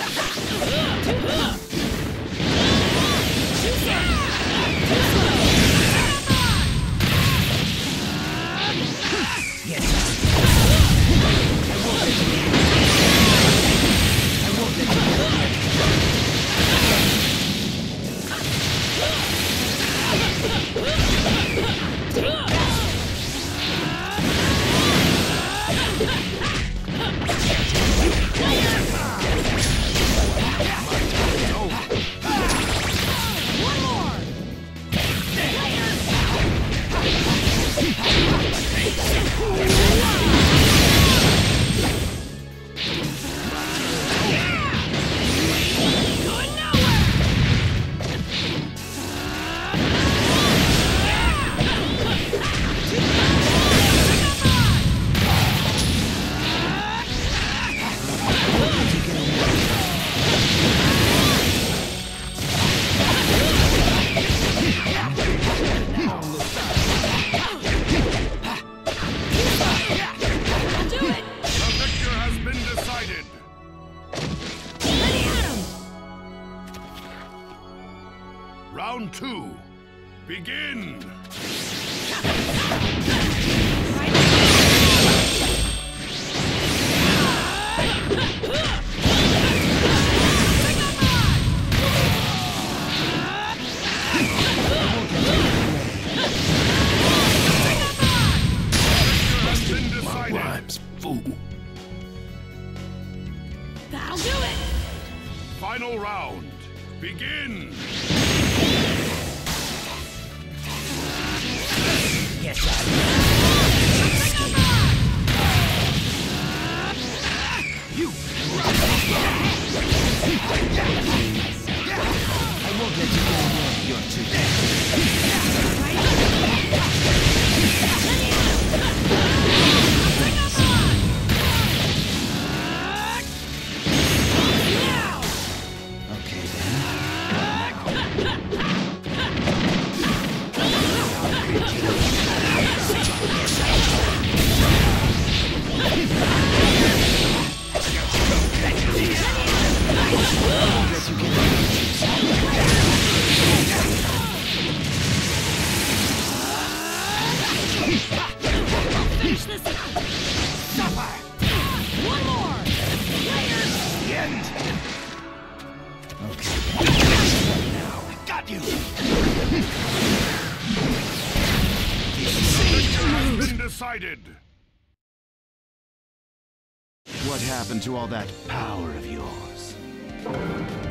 Round 2. Begin! Rhymes, fool. That'll do it! Final round. Begin! Yes, you. I won't let you go alone. You're too bad. Finish this up! Suffer! One more! Later! The end! Okay. Now, I got you! Has been decided. What happened to all that power of yours?